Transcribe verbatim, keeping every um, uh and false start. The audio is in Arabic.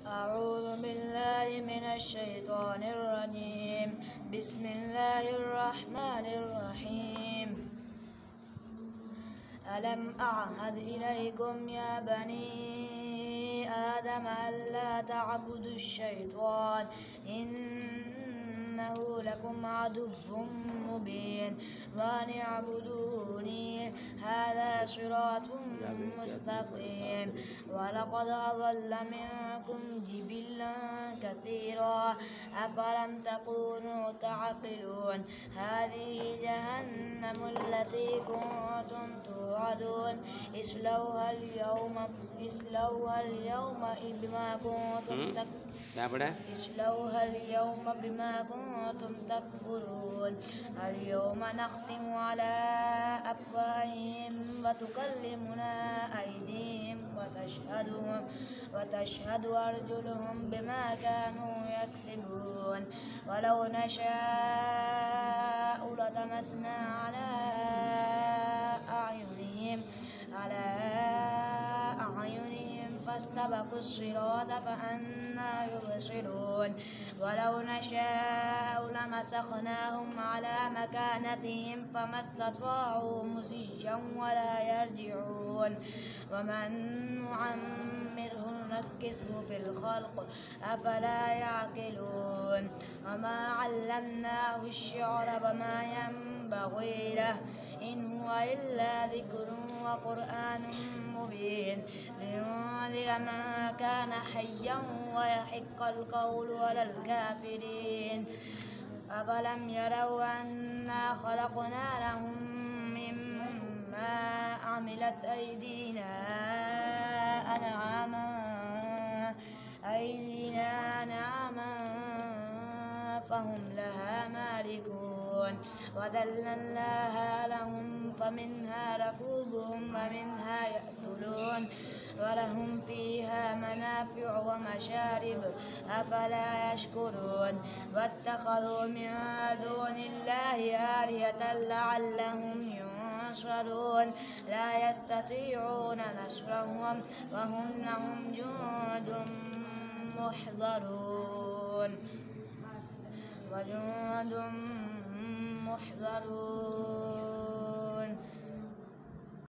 أعوذ بالله من الشيطان الرجيم. بسم الله الرحمن الرحيم. ألم أعهد إليكم يا بني آدم ألا تعبدوا الشيطان إنه لكم عدو مبين وأن اعبدوني هذا صراط مستقيم. ولقد أضل منكم جبلا كثيرا أفلم تكونوا تعقلون. هذه جهنم التي كنتم توعدون اصلوها اليوم اصلوها اليوم بما كنتم تكفرون اصلوها اليوم بما كنتم تكفرون. اليوم نختم على أفواههم وتكلمنا أيديهم وتشهد وتشهد أرجلهم بما كانوا يكسبون. ولو نشاء لطمسنا على أعينهم على أعينهم فاستبقوا الصراط فأنى يبصرون. ولو نشاء لمسخناهم على مكانتهم فما استطاعوا مصيا ولا يرجعون. ومن نعمره نكسه في الخلق أفلا يعقلون. وما علمناه الشعر وما ينبغي له إن هو إلا ذكر وقرآن مبين لينذر من كان حيا ويحق القول على الكافرين. أفلم يروا أنا خلقنا لهم مما عملت أيدينا أنعاما أيدينا أنعاما فهم لها مالكون. وذللناها لهم فمنها ركوبهم ومنها يأكلون ولهم فيها منافع ومشارب أفلا يشكرون. واتخذوا من دون الله آلهة لعلهم ينصرون لا يستطيعون نصرهم وهم لهم جند محضرون وجند محضرون.